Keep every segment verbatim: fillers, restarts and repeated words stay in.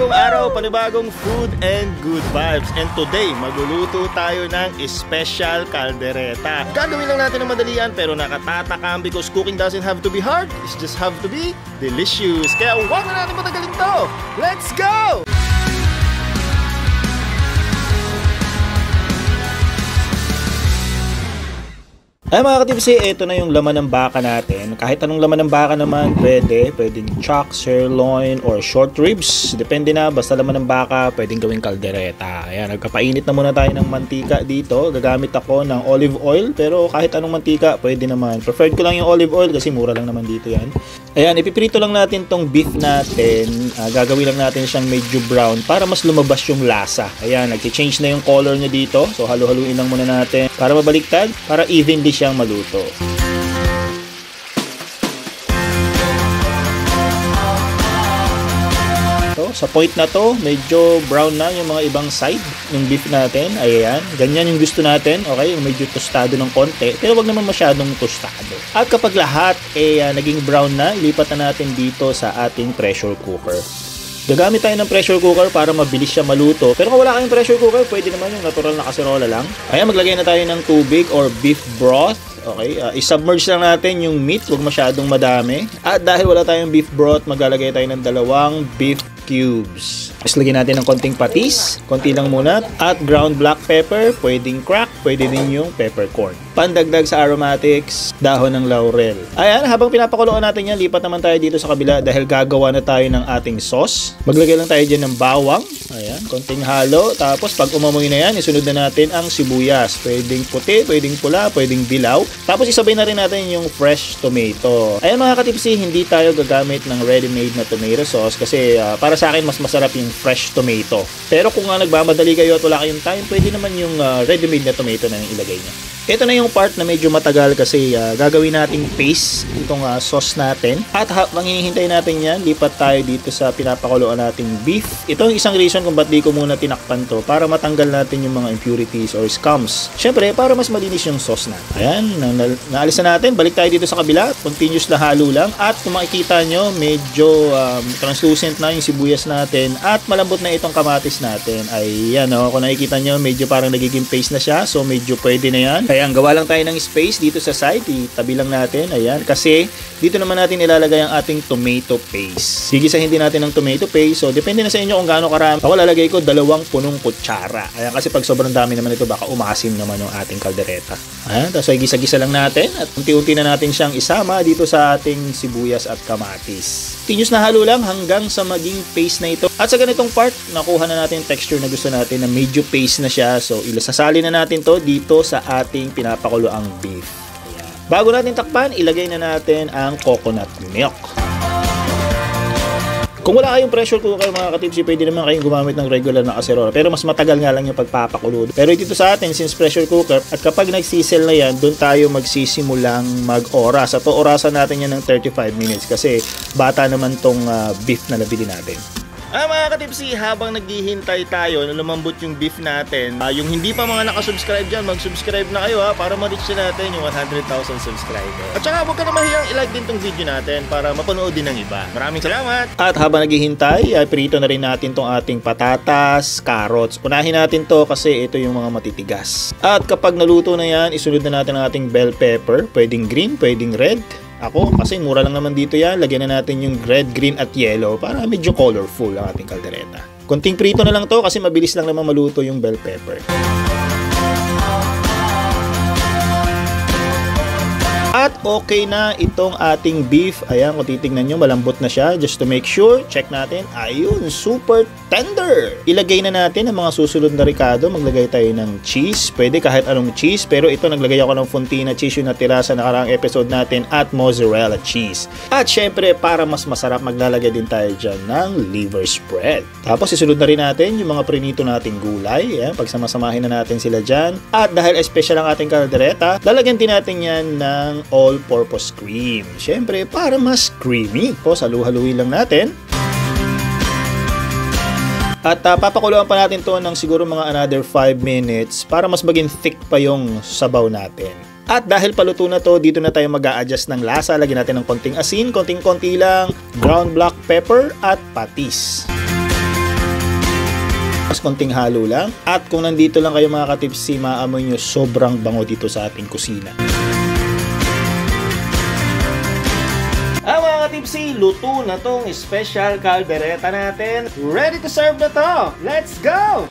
panibagong araw, panibagong food and good vibes. And today, magluluto tayo ng special caldereta. Gagawin lang natin ng madalian pero nakatatakam because cooking doesn't have to be hard. It just have to be delicious. Kaya huwag na natin matagalin to. Let's go! Ay mga katipsi, ito na yung laman ng baka natin. Kahit anong laman ng baka naman, pwede. Pwedeng chuck, sirloin, or short ribs. Depende na, basta laman ng baka, pwedeng gawing kaldereta. Ayan, nagpapainit na muna tayo ng mantika dito. Gagamit ako ng olive oil, pero kahit anong mantika, pwede naman. Preferred ko lang yung olive oil kasi mura lang naman dito yan. Ayan, ipiprito lang natin tong beef natin. Uh, gagawin lang natin siyang medyo brown para mas lumabas yung lasa. Ayan, nag-change na yung color niya dito. So, halu-haluin lang muna natin para mabaliktad, para evenly siyang maluto. So, sa point na to, medyo brown na yung mga ibang side ng beef natin. Ayan, ganyan yung gusto natin. Okay, yung medyo tostado ng konti, pero wag naman masyadong tostado. At kapag lahat eh uh, naging brown na, ilipat na natin dito sa ating pressure cooker. Gagamit tayo ng pressure cooker para mabilis siya maluto. Pero kung wala kayong pressure cooker, pwede naman yung natural na kaserola lang. Ayan, maglagay na tayo ng tubig or beef broth. Okay, uh, isubmerge lang natin yung meat, huwag masyadong madami. At dahil wala tayong beef broth, maglalagay tayo ng dalawang beef cubes. Tapos lagyan natin ng konting patis, konti lang muna, at ground black pepper, pwedeng crack, pwede din yung peppercorn. Pandagdag sa aromatics, dahon ng laurel. Ayan, habang pinapakuluan natin yan, lipat naman tayo dito sa kabila dahil gagawa na tayo ng ating sauce. Maglagay lang tayo dyan ng bawang. Ayan, konting halo. Tapos pag umamoy na yan, isunod na natin ang sibuyas. Pwedeng puti, pwedeng pula, pwedeng dilaw. Tapos isabay na rin natin yung fresh tomato. Ayan mga katipsi, hindi tayo gagamit ng ready-made na tomato sauce kasi uh, para sa akin mas masarap yung fresh tomato. Pero kung uh, nagmamadali kayo at wala kayong time, pwede naman yung uh, ready-made na tomato na yung ilagay niya. Ito na yung part na medyo matagal kasi uh, gagawin nating paste itong uh, sauce natin. At habang hinihintay natin yan, lipat tayo dito sa pinapakuluan nating beef. Ito yung isang reason kung ba't di ko muna tinakpan to, para matanggal natin yung mga impurities or scums. Syempre, para mas malinis yung sauce natin. Ayan, na na naalis na natin. Balik tayo dito sa kabila. Continuous na halo lang. At kung makikita nyo, medyo um, translucent na yung sibuyas natin at malambot na itong kamatis natin. Ay, yan o. Kung nakikita nyo, medyo parang nagiging paste na siya. So, medyo pwede na yan. Ayan, gawa lang tayo ng space dito sa side. Itabi lang natin. Ayan. Kasi, dito naman natin ilalagay ang ating tomato paste. Gigisahin din natin ng tomato paste. So, depende na sa inyo kung gaano karami. Ako lalagay ko dalawang punong kutsara. Ayan. Kasi pag sobrang dami naman ito, baka umasim naman yung ating kaldereta. Ayan. Tapos, ay gisa-gisa lang natin. At unti-unti na natin siyang isama dito sa ating sibuyas at kamatis. Continuous na halo lang hanggang sa maging paste na ito. At sa ganitong part, nakuha na natin yung texture na gusto natin na medyo paste na siya. So, ilasasali na natin to dito sa ating pinapakuluang beef. Ayan. Bago natin takpan, ilagay na natin ang coconut milk. Kung wala kayong pressure cooker mga katipsi, pwede naman kayong gumamit ng regular na kaserola. Pero mas matagal nga lang yung pagpapakulo. Pero dito sa atin, since pressure cooker, at kapag nagsisel na yan, doon tayo magsisimulang mag-oras. At orasan natin yan ng thirty-five minutes kasi bata naman tong uh, beef na nabili natin. Ah, mga katipsi, habang naghihintay tayo na lumambot yung beef natin, uh, yung hindi pa mga nakasubscribe dyan, mag-subscribe na kayo ha, para ma-reach na natin yung one hundred thousand subscribers. At saka huwag ka na mahiyang i-like din tong video natin para mapanood din ng iba. Maraming salamat! At habang naghihintay, ay prito na rin natin tong ating patatas, carrots. Unahin natin to kasi ito yung mga matitigas. At kapag naluto na yan, isunod na natin ang ating bell pepper. Pwedeng green, pwedeng red. Ako, kasi mura lang naman dito yan, lagyan na natin yung red, green at yellow para medyo colorful ang ating kaldereta. Konting prito na lang to kasi mabilis lang naman maluto yung bell pepper. At okay na itong ating beef. Ayan, kung titignan nyo, malambot na siya. Just to make sure, check natin. Ayun, super tender. Ilagay na natin ang mga susunod na ricado. Maglagay tayo ng cheese. Pwede kahit anong cheese. Pero ito, naglagay ako ng fontina cheese yung natira sa nakaraang episode natin at mozzarella cheese. At syempre, para mas masarap, maglalagay din tayo dyan ng liver spread. Tapos, isunod na rin natin yung mga prinito nating gulay. Ayan, pagsamasamahin na natin sila dyan. At dahil special ang ating kaldereta, lalagyan din natin yan ng all-purpose cream. Siyempre, para mas creamy. Po, salu-haluin lang natin. At uh, papakuluan pa natin to ng siguro mga another five minutes para mas maging thick pa yung sabaw natin. At dahil paluto na to, dito na tayo mag-a-adjust ng lasa. Lagyan natin ng konting asin, konting-konti lang, ground black pepper at patis. Mas konting halo lang. At kung nandito lang kayo mga katipsi, maamoy nyo sobrang bango dito sa ating kusina. Ah, mga katipsi, luto na tong special caldereta natin. Ready to serve na to! Let's go!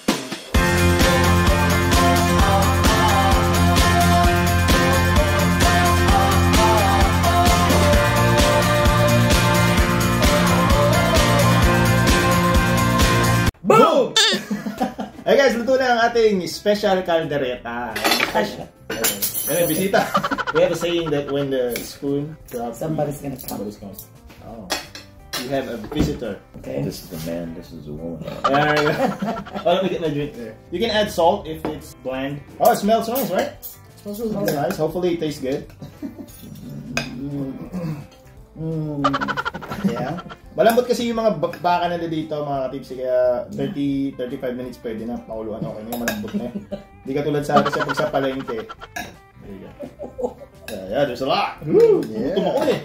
Boom! Hey guys, luto na ang ating special caldereta. Special. Okay, bisita. We have a saying that when the spoon drops, somebody's gonna come. Somebody's coming. Oh. You have a visitor. Okay. This is the man, this is the woman. There you go. Oh, let me get my drink there. You can add salt if it's bland. Oh, it smells nice, right? It smells really nice. Hopefully it tastes good. Mm. Yeah. Malambot kasi yung mga baka na dito, mga katipsi, kaya thirty to thirty-five minutes pwede na pakuluan. Okay na, malambot na. Hindi katulad sa atin sa pag sa palengke. There you go. Yeah, yeah, there's a lot. Woo! Yeah. Tumakot eh.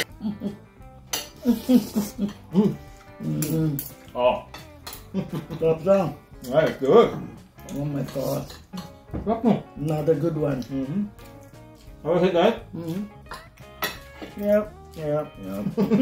Mm. Mm. Oh. Drop down. Alright, good. Oh my god. Drop mo. Another good one. Mm-hmm. How was it, guys? Mm-hmm. Yep. Yep. Yep.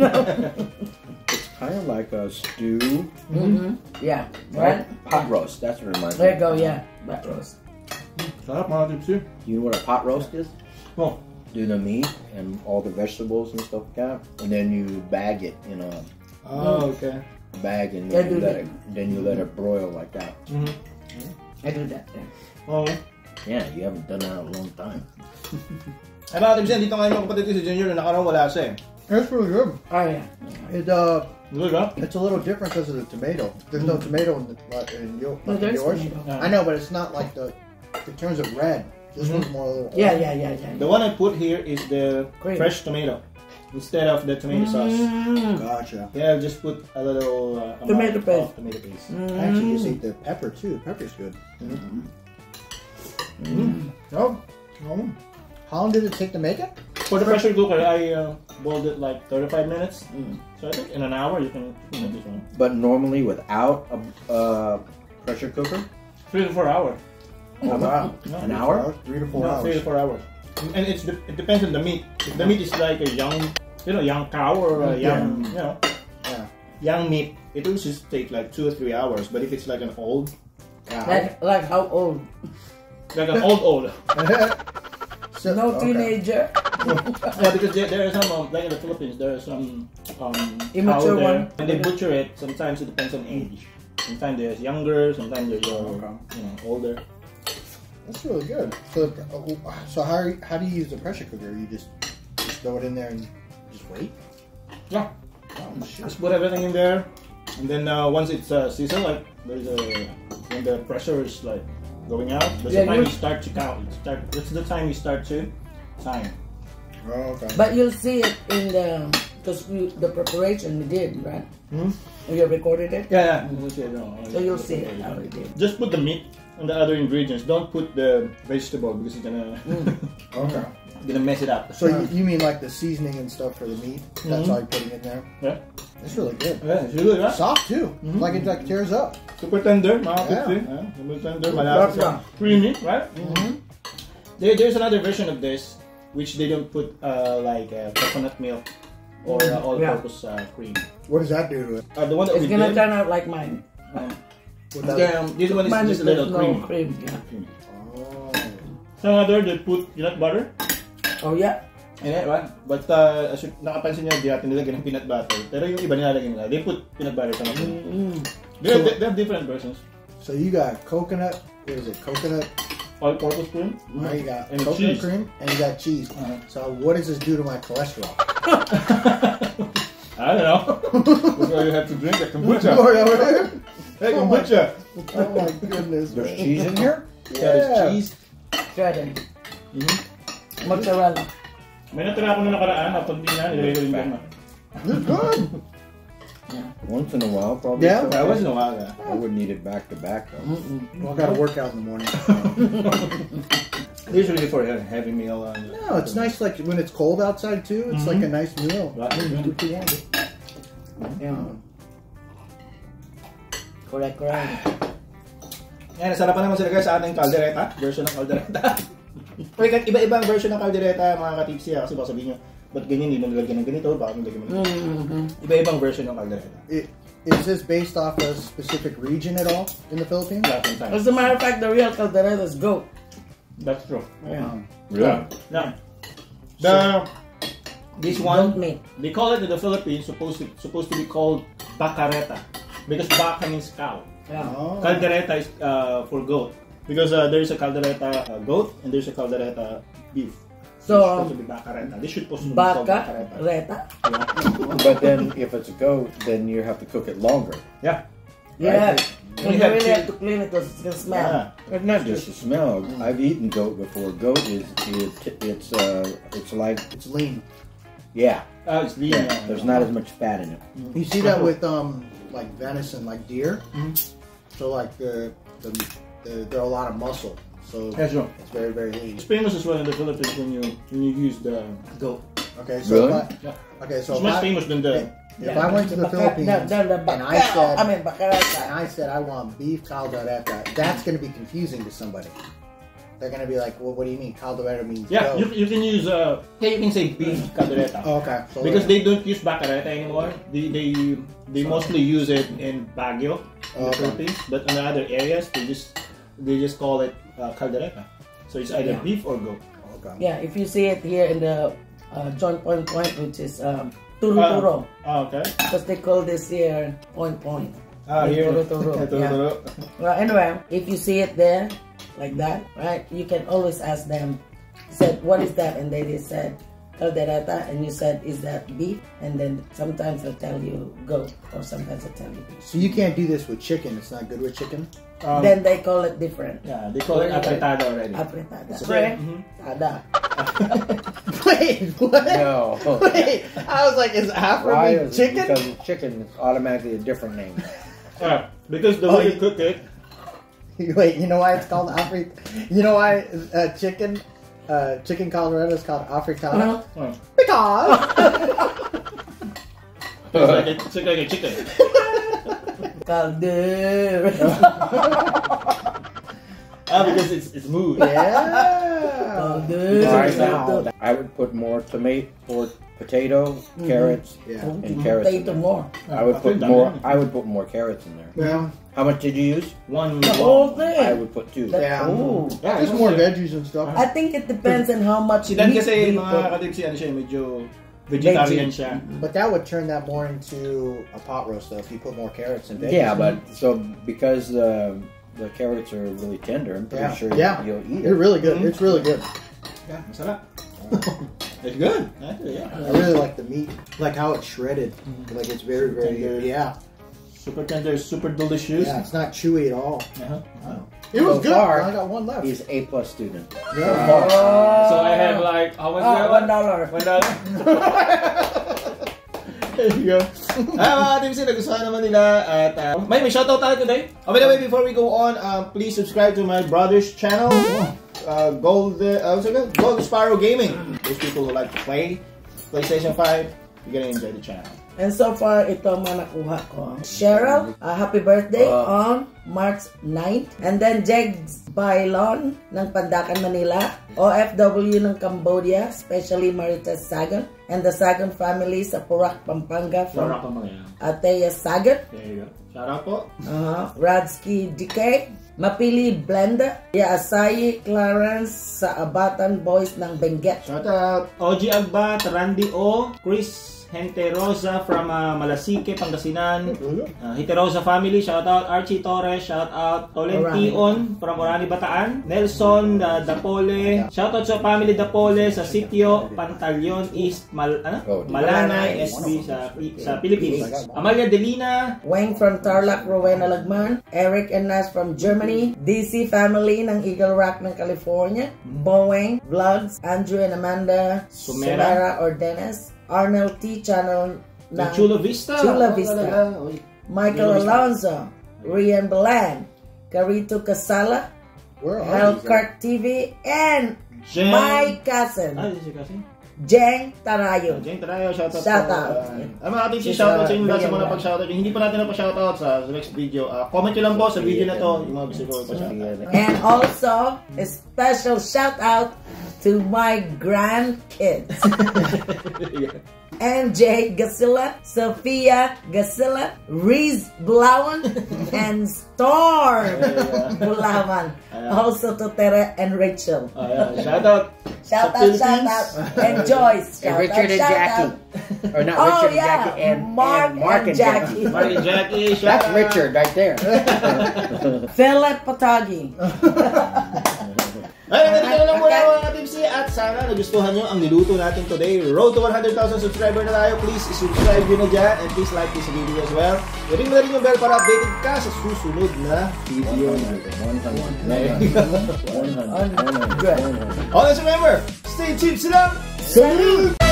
It's kind of like a stew. Mm-hmm. Yeah. Right? Pot roast. That's what it reminds me. There you go, yeah. Pot roast. Sarap mga tipsy. You know what a pot roast is? Oh. Do the meat and all the vegetables and stuff like that, and then you bag it in a oh, okay. bag, and Yeah, then you do let that. it, then you let it broil like that. Mm-hmm. I do that. Yeah. Oh. Yeah, you haven't done that in a long time. Ay mga tipsy, dito ngayon yung kapatid ko si Junior, nakarang wala siya eh. It's really good. Oh yeah. It uh, Good, huh? it's a little different because of the tomato. There's no tomato in, the, in, your, No, in there's yours. tomato. I know, but it's not like the. In terms of red, this Mhm. one's more a little. Yeah, yeah, yeah, yeah. The one I put here is the Cream. fresh tomato instead of the tomato sauce. Mm. Gotcha. Yeah, just put a little uh, amount Tomato of paste. tomato paste. Mm. I actually just eat the pepper too. Pepper's good. Mm-hmm. Mm. Oh, oh. How long did it take to make it? For the pressure cooker, I uh, boiled it like thirty-five minutes. Mm. So I think in an hour you can make this one. But normally without a uh, pressure cooker, Three to four hours. oh wow, No, an Three to hour? four hours? Three to four No, hours. three to four hours. And it's de it depends on the meat. If the meat is like a young, you know, young cow or a young, you know, Yeah. young meat, it will just take like two or three hours. But if it's like an old, cow, Like, like how old? like an old old, So, No okay. teenager. yeah, because there, there are some um, like in the Philippines, there are some um Immature cow there. one. When they butcher it, sometimes it depends on age. Sometimes there's younger, sometimes there's uh, Okay. you know, older. That's really good. So, uh, so how how do you use the pressure cooker? You just just throw it in there and just wait. Yeah, Oh, shit. just put everything in there, and then uh, once it's uh, seasoned, like there's a when the pressure is like going out, that's Yeah, the time you- you start to count. You start. That's the time you start to time. Oh, okay. But you'll see it in the, because the preparation we did, right? Hmm? You recorded it? Yeah, yeah. So you'll see it how we did. Just put the meat and the other ingredients. Don't put the vegetable because it's gonna Okay. gonna mess it up. So you, you mean like the seasoning and stuff for the meat? That's Mhm. all you're putting in there? Yeah, It's really good. yeah, it's really good. Soft too. Mhm. Like it like tears up. Super tender, mga Yeah. tipsy. Yeah, super tender, malapit Yeah. sa creamy, right? Mm-hmm. There, there's another version of this which they don't put uh, like uh, coconut milk or uh, all-purpose uh, cream. What does that do to it? Uh, the one that It's we gonna did, turn out like mine. um, What that- yeah, this one is Mine just a is little no cream. cream. Yeah. Oh. Some other they put peanut butter Oh yeah. in it, right? But uh, as you, nakapansin nyo, di natin nilagyan ng peanut butter. Pero yung iba nilalagyan nila, they put peanut butter sa mga. Mm-hmm. They, they, they have different versions. So you got coconut. What is it? Coconut. All-purpose cream. Now you got And coconut cheese. cream and you got cheese. Uh-huh. So what does this do to my cholesterol? I don't know. That's why you have to drink a kombucha. Lord, over there. Hey, Oh my- kombucha. Oh my goodness. There's man. cheese in here? Yeah, there's cheese. Shredded. Mm-hmm. Mozzarella. May natira ako na nakaraan, at hindi na, nilagay ko rin dyan. It's good. Once in a while, probably. Yeah. I was in a while, yeah. I wouldn't eat it back to back though. Mm-mm. Well, I got to work out in the morning. Usually for a heavy meal. Uh, No, it's nice. Like when it's cold outside too. It's like a nice meal. Right. Do what you want. Yeah. Correct, correct. Ayan, nasarapan naman sila guys sa ating kaldereta. Version ng kaldereta. Pwede iba-ibang version ng kaldereta mga katipsy ha. Kasi baka sabihin nyo, ba't ganyan, hindi mo nilagyan ng ganito, baka nilagyan mo ng ganito. Mm-hmm. Iba-ibang version ng kaldereta. It, is this based off a specific region at all in the Philippines? Yeah, sometimes. As a matter of fact, the real caldereta is goat. That's true. Yeah. Really? Yeah. The this one Goat meat. they call it in the Philippines supposed to supposed to be called bacareta because baka means cow. Yeah. Oh. Caldereta is uh, for goat because uh, there's a caldereta uh, goat and there's a caldereta beef. So, It's supposed to be bacareta. This should supposed to be called bacareta. Bacareta? Yeah. But then if it's a goat, then you have to cook it longer. Yeah. Yeah. Right. You We have really to- have to clean it because it's gonna smell. Yeah. But not just the smell. I've eaten goat before. Goat is it, it's uh it's like It's lean. yeah. Uh, it's lean. yeah. There's not as much fat in it. You see that with um like venison, like deer. Mhm. So like the the, the there are a lot of muscle. So That's true. it's very very lean. It's famous as well in the Philippines when you when you use the goat. Okay, so Really? if I, Yeah. okay, so It's if much I, famous than the. if I went to the Baca- Philippines the, the, the and I baca- said I mean, bacareta. and I said I want beef caldereta, that's going to be confusing to somebody. They're going to be like, well, what do you mean caldereta means Yeah, goat? you, you can use uh yeah, you can say beef caldereta. Oh, okay, so Because they don't use bacareta anymore. They they they mostly use it in Baguio, in the Okay. Philippines. But in the other areas, they just they just call it uh, caldereta. So it's either Yeah. beef or goat. okay. Yeah, if you see it here in the uh, John Point Point, which is um, turo-turo, Ah, okay. because they call this here Point Point. Ah, Like here. turo-turo, Turo, yeah. turo. Well, anyway, if you see it there, like that, right, you can always ask them, said, what is that? And they, they said, caldereta, and you said, is that beef? And then sometimes they'll tell you goat, or sometimes they'll tell you beef. So you can't do this with chicken. It's not good with chicken. Um, Then they call it different. yeah, they call it Really like- apretada already. Apretada. So, Pre- mhm. Tada. Wait, what? No. Wait, I was like, is Afro Why mean is chicken? Because it's chicken is automatically a different name. Yeah, because the Oh, way you- you cook it, Wait, you know why it's called Afri? You know why uh, chicken, uh, chicken caldereta is called africana? Uh-huh. oh, Because it's like a, it's like a chicken. Caldereta. Ah, because it's it's smooth. yeah. Right Caldereta. now, I would put more tomato or potato, carrots, Yeah. and carrots. in Potato there. more. I would put more. I would put more carrots in there. Yeah. How much did you use? One. The whole I thing. would put two. Yeah. Ooh. Yeah, Just it's more also- veggies and stuff. I think it depends on how much Si Dan meat kasi we mga put. katipsi, ano siya, medyo vegetarian siya. But that would turn that more into a pot roast, though, if you put more carrots and veggies. Yeah, but so because the the carrots are really tender, I'm pretty Yeah. sure Yeah. you'll eat It's it. really good. Mhm. It's really good. Yeah, masarap. It's good. Actually, yeah. I really like the meat, like how it's shredded. Like it's very, very Tender. yeah, Super tender, super delicious. yeah. It's not chewy at all. Uh-huh. Wow. It was So good. far, I got one left. He's A plus student. Yeah. So I have like, how much Ah, that one dollar. One dollar. There you go. Ah, mga katipsi, nagustuhan naman nila. At uh, may, may shoutout tayo today. Oh, by the way, before we go on, um, please subscribe to my brother's channel. Uh, Gold, uh, what's it called? Gold Sparrow Gaming. Those people who like to play PlayStation five, you're gonna enjoy the channel. And so far, ito ang mga nakuha ko. Cheryl, uh, happy birthday Uh, on March ninth. And then Jegs Bailon ng Pandacan, Manila. O F W ng Cambodia, especially Marites Sagan. And the Sagan family sa Porac, Pampanga from Sarap ang mga yan. Ateya Sagan. There you go. Shout out po. Uh, Radsky D K. Mapili Blenda. Yaasayi Clarence sa Abatan Boys ng Benguet. Shout out O G Agbat, Randy O, Chris Gente Rosa from uh, Malasique, Pangasinan. Uh, Hite Rosa family, shout out Archie Torres, shout out Tolention from Orani, Bataan. Nelson uh, Dapole, shout out sa family Dapole sa sitio Pantalion East Mal ano? Oh, Malanay S B sa sa Philippines. Amalia Delina, Wayne from Tarlac, Rowena Lagman. Eric and Nas from Germany. D C family ng Eagle Rock ng California. Boeing Vlogs. Andrew and Amanda Sumera. Sumera or Dennis. Arnold T. Channel ng Chula Vista. Chula Oh, Vista. talaga. Oy. Michael Chula Vista. Alonzo. Rian Balan. Carito Casala. Where are these? Hellcart T V. And Jen. my cousin. Ah, this is your cousin? Jeng Tarayo. Jeng Tarayo, shoutout Shoutout. Ano mga ating si shoutout sa inyo lahat sa mga pag-shoutout. Hindi pa natin na-pa-shoutout sa next video. Uh, comment nyo lang po sa video na to yung mga gusto ko pa-shoutout. And also, a special shoutout to my grandkids. M J Gasilla, Sophia Gasilla, Reese Blawan, and Storm Blawan. Also to Tere and Rachel. Shout out. Shout out, shout out. And Joyce. And Richard and Jackie. Or not Oh, Richard and yeah. Jackie. And Mark and Mark and and Jackie. Jackie. Mark and Jackie. That's Richard right there. Philip Patagi. Ay, ganito na lang muna mga katipsi at sana nagustuhan nyo ang niluto natin today. Road to one hundred thousand subscriber na tayo. Please subscribe nyo na dyan and please like this video as well. Ring mo na rin yung bell para updated ka sa susunod na video. one hundred. Good. Always remember, stay cheap sila! Salute!